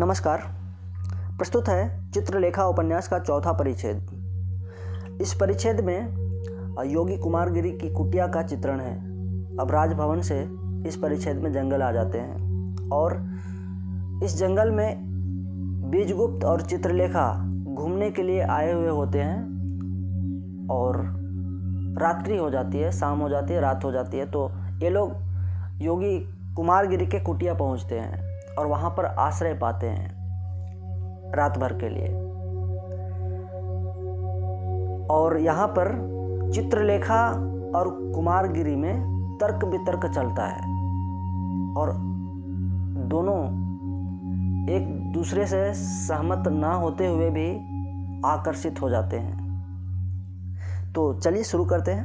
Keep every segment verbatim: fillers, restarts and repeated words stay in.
नमस्कार। प्रस्तुत है चित्रलेखा उपन्यास का चौथा परिच्छेद। इस परिच्छेद में योगी कुमारगिरी की कुटिया का चित्रण है। अब राजभवन से इस परिच्छेद में जंगल आ जाते हैं और इस जंगल में बीजगुप्त और चित्रलेखा घूमने के लिए आए हुए होते हैं और रात्रि हो जाती है, शाम हो जाती है, रात हो जाती है। तो ये लोग योगी कुमारगिरी के कुटिया पहुंचते हैं और वहाँ पर आश्रय पाते हैं रात भर के लिए। और यहाँ पर चित्रलेखा और कुमारगिरी में तर्क वितर्क चलता है और दोनों एक दूसरे से सहमत ना होते हुए भी आकर्षित हो जाते हैं। तो चलिए शुरू करते हैं।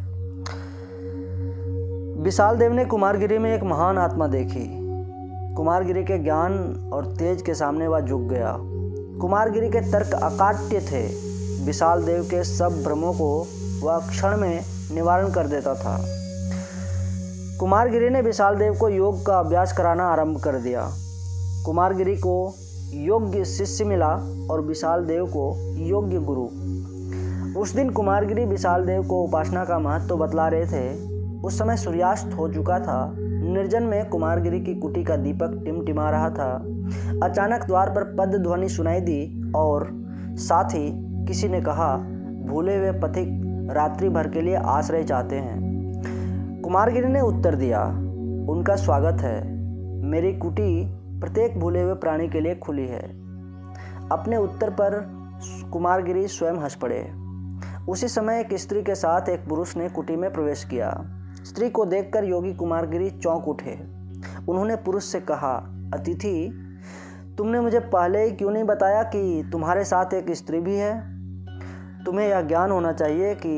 विशाल देव ने कुमारगिरी में एक महान आत्मा देखी। कुमारगिरी के ज्ञान और तेज के सामने वह झुक गया। कुमारगिरी के तर्क अकाट्य थे। विशाल देव के सब भ्रमों को वह क्षण में निवारण कर देता था। कुमारगिरी ने विशाल देव को योग का अभ्यास कराना आरंभ कर दिया। कुमारगिरी को योग्य शिष्य मिला और विशाल देव को योग्य गुरु। उस दिन कुमारगिरी विशाल देव को उपासना का महत्व बतला रहे थे। उस समय सूर्यास्त हो चुका था। निर्जन में कुमारगिरी की कुटी का दीपक टिमटिमा रहा था। अचानक द्वार पर पद ध्वनि सुनाई दी और साथ ही किसी ने कहा, भूले हुए पथिक रात्रि भर के लिए आश्रय चाहते हैं। कुमारगिरी ने उत्तर दिया, उनका स्वागत है। मेरी कुटी प्रत्येक भूले हुए प्राणी के लिए खुली है। अपने उत्तर पर कुमारगिरी स्वयं हंस पड़े। उसी समय एक स्त्री के साथ एक पुरुष ने कुटी में प्रवेश किया। स्त्री को देखकर योगी कुमारगिरी चौंक उठे। उन्होंने पुरुष से कहा, अतिथि, तुमने मुझे पहले ही क्यों नहीं बताया कि तुम्हारे साथ एक स्त्री भी है? तुम्हें यह ज्ञान होना चाहिए कि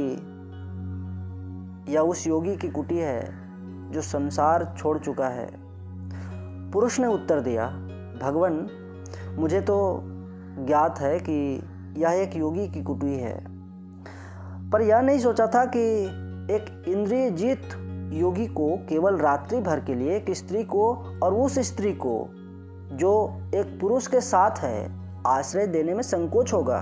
यह उस योगी की कुटी है जो संसार छोड़ चुका है। पुरुष ने उत्तर दिया, भगवान, मुझे तो ज्ञात है कि यह एक योगी की कुटी है, पर यह नहीं सोचा था कि एक इंद्रिय जीत योगी को केवल रात्रि भर के लिए एक स्त्री को और उस स्त्री को जो एक पुरुष के साथ है आश्रय देने में संकोच होगा।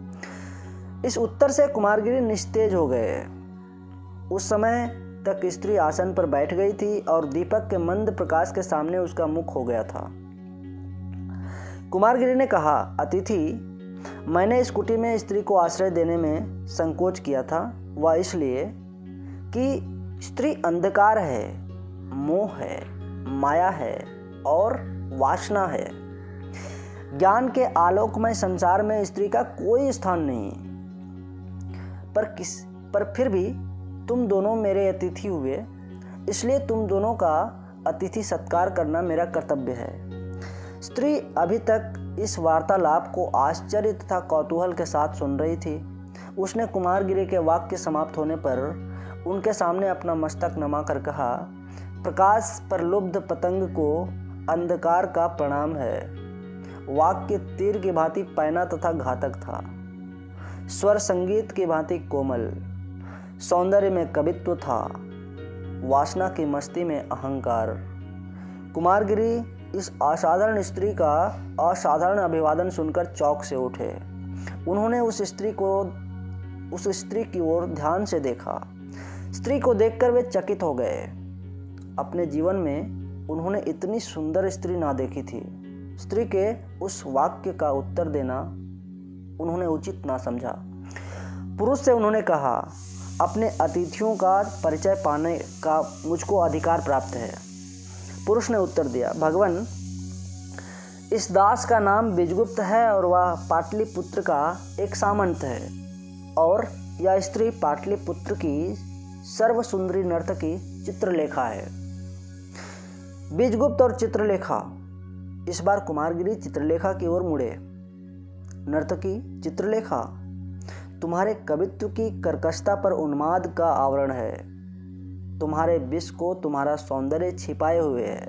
इस उत्तर से कुमारगिरी निस्तेज हो गए। उस समय तक स्त्री आसन पर बैठ गई थी और दीपक के मंद प्रकाश के सामने उसका मुख हो गया था। कुमारगिरी ने कहा, अतिथि, मैंने इस कुटी में स्त्री को आश्रय देने में संकोच किया था। वह इसलिए कि स्त्री अंधकार है, मोह है, माया है और वासना है। ज्ञान के आलोकमय संसार में स्त्री का कोई स्थान नहीं। पर किस पर फिर भी तुम दोनों मेरे अतिथि हुए, इसलिए तुम दोनों का अतिथि सत्कार करना मेरा कर्तव्य है। स्त्री अभी तक इस वार्तालाप को आश्चर्य तथा कौतूहल के साथ सुन रही थी। उसने कुमारगिरी के वाक्य समाप्त होने पर उनके सामने अपना मस्तक नमा कर कहा, प्रकाश पर लुब्ध पतंग को अंधकार का प्रणाम है। वाक्य तीर की भांति पैना तथा घातक था। स्वर संगीत की भांति कोमल। सौंदर्य में कवित्व था, वासना की मस्ती में अहंकार। कुमारगिरी इस असाधारण स्त्री का असाधारण अभिवादन सुनकर चौंक से उठे। उन्होंने उस स्त्री को उस स्त्री की ओर ध्यान से देखा। स्त्री को देखकर वे चकित हो गए। अपने जीवन में उन्होंने इतनी सुंदर स्त्री ना देखी थी। स्त्री के उस वाक्य का उत्तर देना उन्होंने उचित ना समझा। पुरुष से उन्होंने कहा, अपने अतिथियों का परिचय पाने का मुझको अधिकार प्राप्त है। पुरुष ने उत्तर दिया, भगवान, इस दास का नाम बीजगुप्त है और वह पाटलिपुत्र का एक सामंत है और यह स्त्री पाटलिपुत्र की सर्व सुंदरी नर्तकी चित्रलेखा है। बीजगुप्त और चित्रलेखा। इस बार कुमारगिरी चित्रलेखा की ओर मुड़े। नर्तकी चित्रलेखा, तुम्हारे कवित्व की कर्कशता पर उन्माद का आवरण है। तुम्हारे विष को तुम्हारा सौंदर्य छिपाए हुए है।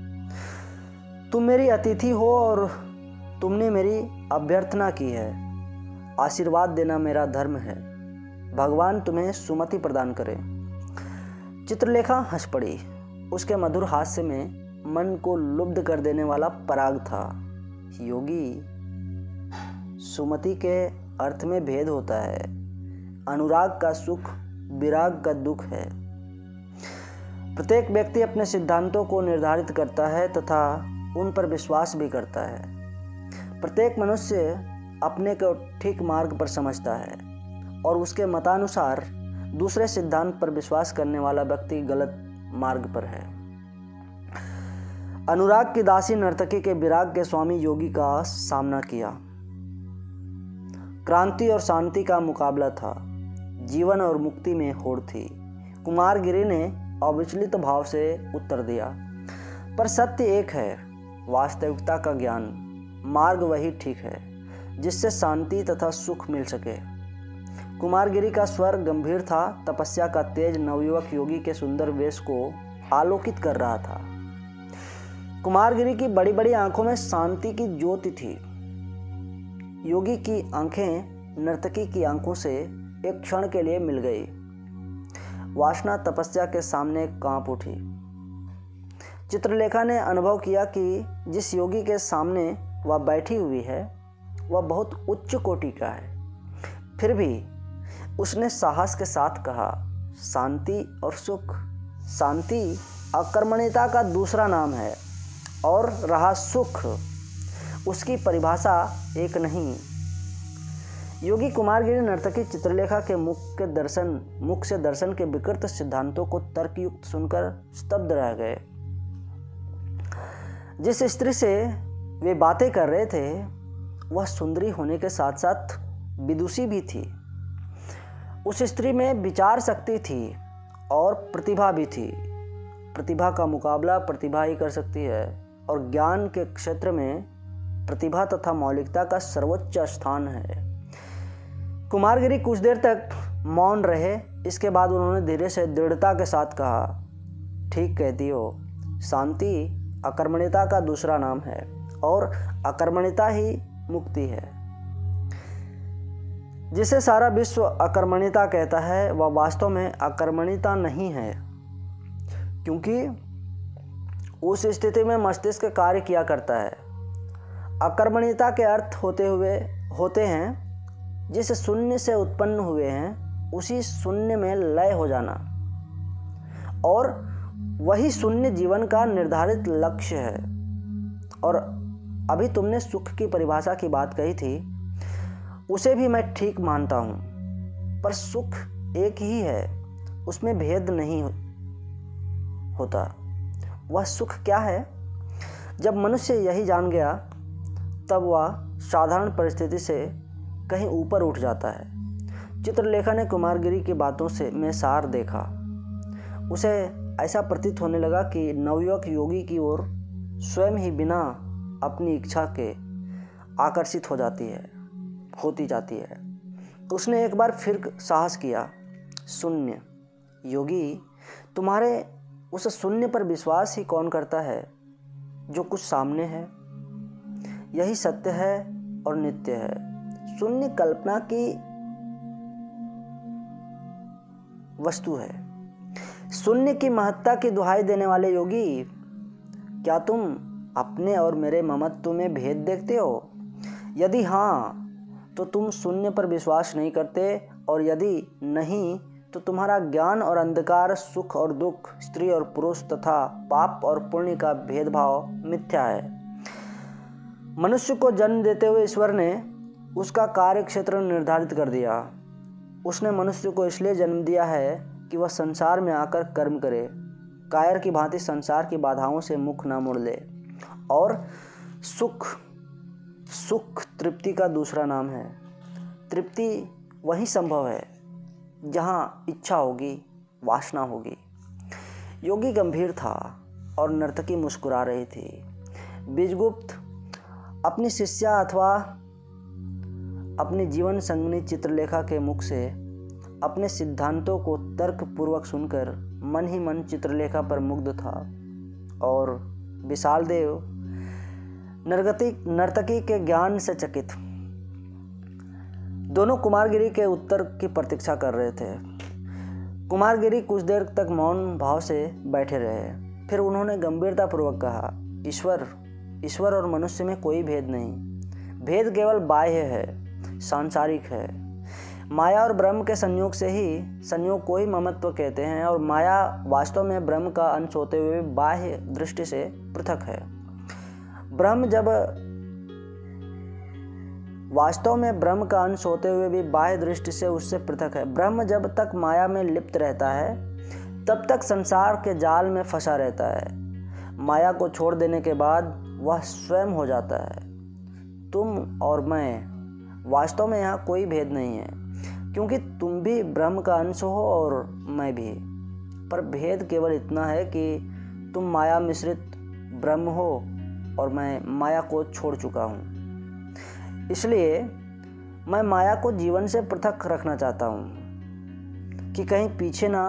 तुम मेरी अतिथि हो और तुमने मेरी अभ्यर्थना की है। आशीर्वाद देना मेरा धर्म है। भगवान तुम्हें सुमति प्रदान करे। चित्रलेखा हंस पड़ी। उसके मधुर हास्य में मन को लुब्ध कर देने वाला पराग था। योगी सुमति के अर्थ में भेद होता है। अनुराग का सुख विराग का दुख है। प्रत्येक व्यक्ति अपने सिद्धांतों को निर्धारित करता है तथा उन पर विश्वास भी करता है। प्रत्येक मनुष्य अपने को ठीक मार्ग पर समझता है और उसके मतानुसार दूसरे सिद्धांत पर विश्वास करने वाला व्यक्ति गलत मार्ग पर है। अनुराग की दासी नर्तकी के विराग के स्वामी योगी का सामना किया। क्रांति और शांति का मुकाबला था। जीवन और मुक्ति में होड़ थी। कुमारगिरी ने अविचलित भाव से उत्तर दिया, पर सत्य एक है, वास्तविकता का ज्ञान। मार्ग वही ठीक है जिससे शांति तथा सुख मिल सके। कुमारगिरी का स्वर गंभीर था। तपस्या का तेज नवयुवक योगी के सुंदर वेश को आलोकित कर रहा था। कुमारगिरी की बड़ी बड़ी आंखों में शांति की ज्योति थी। योगी की आंखें नर्तकी की आंखों से एक क्षण के लिए मिल गई। वासना तपस्या के सामने कांप उठी। चित्रलेखा ने अनुभव किया कि जिस योगी के सामने वह बैठी हुई है वह बहुत उच्च कोटि का है। फिर भी उसने साहस के साथ कहा, शांति और सुख। शांति अकर्मण्यता का दूसरा नाम है और रहा सुख, उसकी परिभाषा एक नहीं। योगी कुमारगिरी नर्तकी चित्रलेखा के मुख के दर्शन मुख से दर्शन के विकृत सिद्धांतों को तर्कयुक्त सुनकर स्तब्ध रह गए। जिस स्त्री से वे बातें कर रहे थे वह सुंदरी होने के साथ साथ विदुषी भी थी। उस स्त्री में विचार शक्ति थी और प्रतिभा भी थी। प्रतिभा का मुकाबला प्रतिभा ही कर सकती है और ज्ञान के क्षेत्र में प्रतिभा तथा मौलिकता का सर्वोच्च स्थान है। कुमारगिरी कुछ देर तक मौन रहे। इसके बाद उन्होंने धीरे से दृढ़ता के साथ कहा, ठीक कहती हो, शांति अकर्मण्यता का दूसरा नाम है और अकर्मण्यता ही मुक्ति है। जिसे सारा विश्व अकर्मण्यता कहता है वह वास्तव में अकर्मण्यता नहीं है, क्योंकि उस स्थिति में मस्तिष्क कार्य किया करता है। अकर्मण्यता के अर्थ होते हुए होते हैं जिस शून्य से उत्पन्न हुए हैं उसी शून्य में लय हो जाना, और वही शून्य जीवन का निर्धारित लक्ष्य है। और अभी तुमने सुख की परिभाषा की बात कही थी, उसे भी मैं ठीक मानता हूँ, पर सुख एक ही है, उसमें भेद नहीं होता। वह सुख क्या है? जब मनुष्य यही जान गया तब वह साधारण परिस्थिति से कहीं ऊपर उठ जाता है। चित्रलेखा ने कुमारगिरी की बातों से में सार देखा। उसे ऐसा प्रतीत होने लगा कि नवयुवक योगी की ओर स्वयं ही बिना अपनी इच्छा के आकर्षित हो जाती है होती जाती है। उसने एक बार फिर साहस किया, शून्य। योगी, तुम्हारे उस शून्य पर विश्वास ही कौन करता है जो कुछ सामने है? यही सत्य है और नित्य है। शून्य कल्पना की वस्तु है। शून्य की महत्ता की दुहाई देने वाले योगी, क्या तुम अपने और मेरे ममत्व में भेद देखते हो? यदि हाँ तो तुम शून्य पर विश्वास नहीं करते, और यदि नहीं तो तुम्हारा ज्ञान और अंधकार, सुख और दुख, स्त्री और पुरुष तथा पाप और पुण्य का भेदभाव मिथ्या है। मनुष्य को जन्म देते हुए ईश्वर ने उसका कार्य क्षेत्र निर्धारित कर दिया। उसने मनुष्य को इसलिए जन्म दिया है कि वह संसार में आकर कर्म करे, कायर की भांति संसार की बाधाओं से मुख ना मोड़ ले। और सुख सुख तृप्ति का दूसरा नाम है। तृप्ति वही संभव है जहाँ इच्छा होगी, वासना होगी। योगी गंभीर था और नर्तकी मुस्कुरा रही थी। बीजगुप्त अपनी शिष्या अथवा अपनी जीवन संगनी चित्रलेखा के मुख से अपने सिद्धांतों को तर्कपूर्वक सुनकर मन ही मन चित्रलेखा पर मुग्ध था, और विशाल देव नर्तकी नर्तकी के ज्ञान से चकित। दोनों कुमारगिरी के उत्तर की प्रतीक्षा कर रहे थे। कुमारगिरी कुछ देर तक मौन भाव से बैठे रहे। फिर उन्होंने गंभीरतापूर्वक कहा, ईश्वर, ईश्वर और मनुष्य में कोई भेद नहीं, भेद केवल बाह्य है, सांसारिक है। माया और ब्रह्म के संयोग से ही संयोग को ही ममत्व कहते हैं, और माया वास्तव में ब्रह्म का अंश होते हुए बाह्य दृष्टि से पृथक है। ब्रह्म जब वास्तव में ब्रह्म का अंश होते हुए भी बाह्य दृष्टि से उससे पृथक है। ब्रह्म जब तक माया में लिप्त रहता है तब तक संसार के जाल में फंसा रहता है। माया को छोड़ देने के बाद वह स्वयं हो जाता है। तुम और मैं, वास्तव में यहाँ कोई भेद नहीं है, क्योंकि तुम भी ब्रह्म का अंश हो और मैं भी। पर भेद केवल इतना है कि तुम माया मिश्रित ब्रह्म हो और मैं माया को छोड़ चुका हूँ। इसलिए मैं माया को जीवन से पृथक रखना चाहता हूँ कि कहीं पीछे ना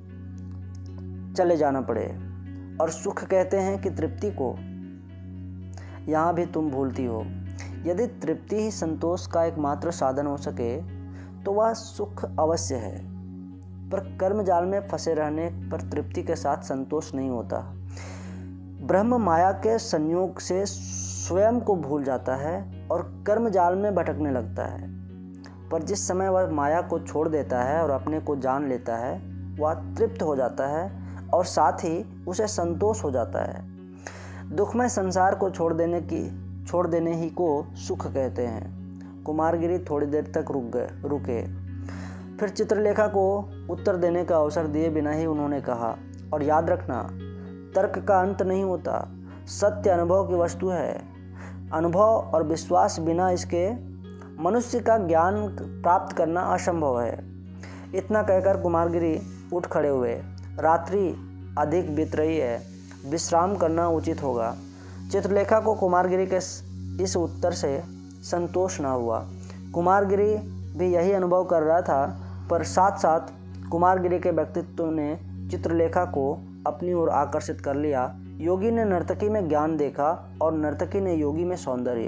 चले जाना पड़े। और सुख कहते हैं कि तृप्ति को, यहाँ भी तुम भूलती हो। यदि तृप्ति ही संतोष का एकमात्र साधन हो सके तो वह सुख अवश्य है, पर कर्म जाल में फंसे रहने पर तृप्ति के साथ संतोष नहीं होता। ब्रह्म माया के संयोग से स्वयं को भूल जाता है और कर्म जाल में भटकने लगता है, पर जिस समय वह माया को छोड़ देता है और अपने को जान लेता है, वह तृप्त हो जाता है और साथ ही उसे संतोष हो जाता है। दुखमय संसार को छोड़ देने की छोड़ देने ही को सुख कहते हैं। कुमारगिरी थोड़ी देर तक रुक गए रुके फिर चित्रलेखा को उत्तर देने का अवसर दिए बिना ही उन्होंने कहा, और याद रखना, तर्क का अंत नहीं होता, सत्य अनुभव की वस्तु है। अनुभव और विश्वास बिना इसके मनुष्य का ज्ञान प्राप्त करना असंभव है। इतना कहकर कुमारगिरी उठ खड़े हुए। रात्रि अधिक बीत रही है, विश्राम करना उचित होगा। चित्रलेखा को कुमारगिरी के इस उत्तर से संतोष न हुआ। कुमारगिरी भी यही अनुभव कर रहा था, पर साथ साथ कुमारगिरी के व्यक्तित्व ने चित्रलेखा को अपनी ओर आकर्षित कर लिया। योगी ने नर्तकी में ज्ञान देखा और नर्तकी ने योगी में सौंदर्य।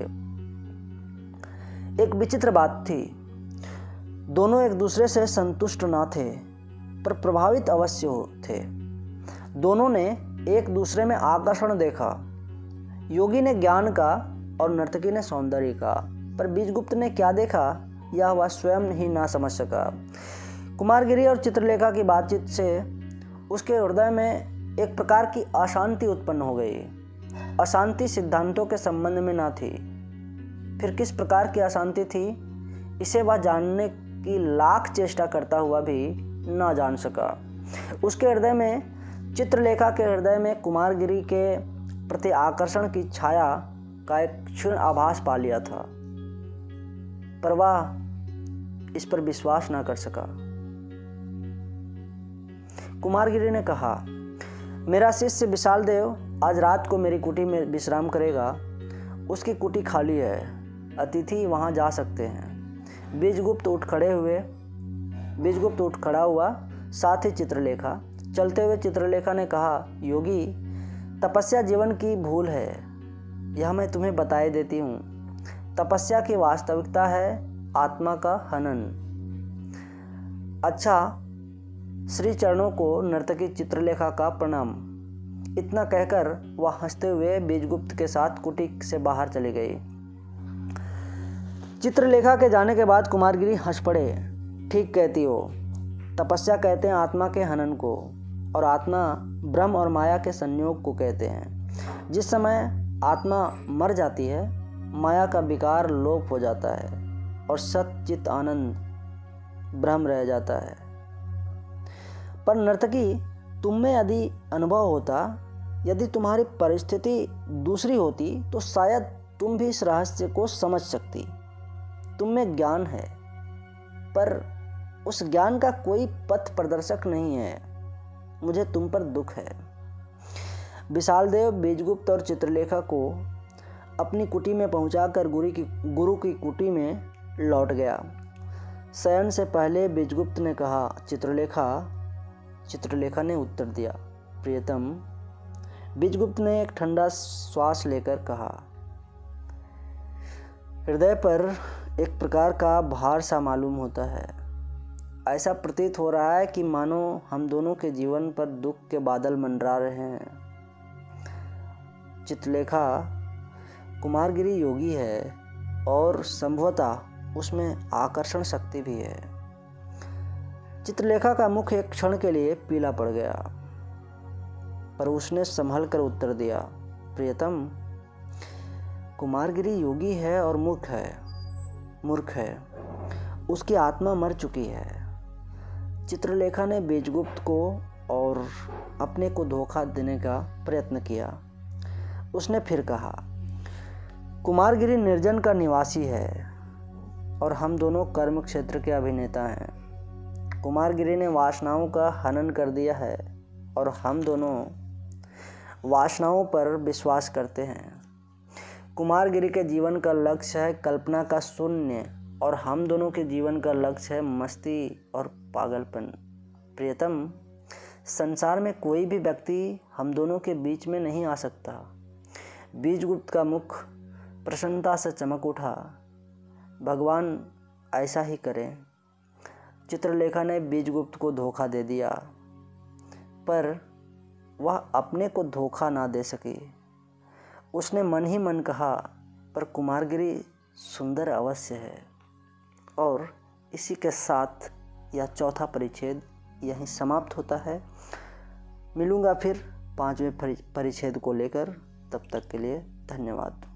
एक विचित्र बात थी, दोनों एक दूसरे से संतुष्ट ना थे, पर प्रभावित अवश्य थे। दोनों ने एक दूसरे में आकर्षण देखा। योगी ने ज्ञान का और नर्तकी ने सौंदर्य का, पर बीजगुप्त ने क्या देखा यह वह स्वयं ही ना समझ सका। कुमारगिरी और चित्रलेखा की बातचीत से उसके हृदय में एक प्रकार की अशांति उत्पन्न हो गई। अशांति सिद्धांतों के संबंध में ना थी, फिर किस प्रकार की अशांति थी, इसे वह जानने की लाख चेष्टा करता हुआ भी ना जान सका। उसके हृदय में, चित्रलेखा के हृदय में कुमारगिरी के प्रति आकर्षण की छाया का एक क्षीण आभास पा लिया था, पर वह इस पर विश्वास ना कर सका। कुमारगिरी ने कहा, मेरा शिष्य विशाल देव आज रात को मेरी कुटी में विश्राम करेगा। उसकी कुटी खाली है, अतिथि वहां जा सकते हैं। बीजगुप्त उठ खड़े हुए बीजगुप्त उठ खड़ा हुआ, साथ ही चित्रलेखा। चलते हुए चित्रलेखा ने कहा, योगी, तपस्या जीवन की भूल है, यह मैं तुम्हें बताए देती हूँ। तपस्या की वास्तविकता है आत्मा का हनन। अच्छा, श्री चरणों को नर्तकी चित्रलेखा का प्रणाम। इतना कहकर वह हंसते हुए बीजगुप्त के साथ कुटी से बाहर चली गई। चित्रलेखा के जाने के बाद कुमारगिरी हंस पड़े। ठीक कहती हो, तपस्या कहते हैं आत्मा के हनन को, और आत्मा ब्रह्म और माया के संयोग को कहते हैं। जिस समय आत्मा मर जाती है, माया का विकार लोप हो जाता है और सच्चित आनंद ब्रह्म रह जाता है। पर नर्तकी, तुम में यदि अनुभव होता, यदि तुम्हारी परिस्थिति दूसरी होती, तो शायद तुम भी इस रहस्य को समझ सकती। तुम में ज्ञान है, पर उस ज्ञान का कोई पथ प्रदर्शक नहीं है। मुझे तुम पर दुख है। विशाल देव बीजगुप्त और चित्रलेखा को अपनी कुटी में पहुंचाकर गुरु की गुरु की कुटी में लौट गया। शयन से पहले बीजगुप्त ने कहा, चित्रलेखा। चित्रलेखा ने उत्तर दिया, प्रियतम। बीजगुप्त ने एक ठंडा श्वास लेकर कहा, हृदय पर एक प्रकार का भार सा मालूम होता है। ऐसा प्रतीत हो रहा है कि मानो हम दोनों के जीवन पर दुख के बादल मंडरा रहे हैं। चित्रलेखा, कुमारगिरी योगी है और संभवतः उसमें आकर्षण शक्ति भी है। चित्रलेखा का मुख एक क्षण के लिए पीला पड़ गया, पर उसने संभल कर उत्तर दिया, प्रियतम, कुमारगिरी योगी है और मूर्ख है मूर्ख है उसकी आत्मा मर चुकी है। चित्रलेखा ने बीजगुप्त को और अपने को धोखा देने का प्रयत्न किया। उसने फिर कहा, कुमारगिरी निर्जन का निवासी है और हम दोनों कर्म क्षेत्र के अभिनेता हैं। कुमारगिरी ने वासनाओं का हनन कर दिया है और हम दोनों वासनाओं पर विश्वास करते हैं। कुमारगिरी के जीवन का लक्ष्य है कल्पना का शून्य और हम दोनों के जीवन का लक्ष्य है मस्ती और पागलपन। प्रियतम, संसार में कोई भी व्यक्ति हम दोनों के बीच में नहीं आ सकता। बीजगुप्त का मुख प्रसन्नता से चमक उठा। भगवान ऐसा ही करें। चित्रलेखा ने बीजगुप्त को धोखा दे दिया, पर वह अपने को धोखा ना दे सकी। उसने मन ही मन कहा, पर कुमारगिरी सुंदर अवश्य है। और इसी के साथ यह चौथा परिच्छेद यहीं समाप्त होता है। मिलूँगा फिर पांचवें परिच्छेद को लेकर। तब तक के लिए धन्यवाद।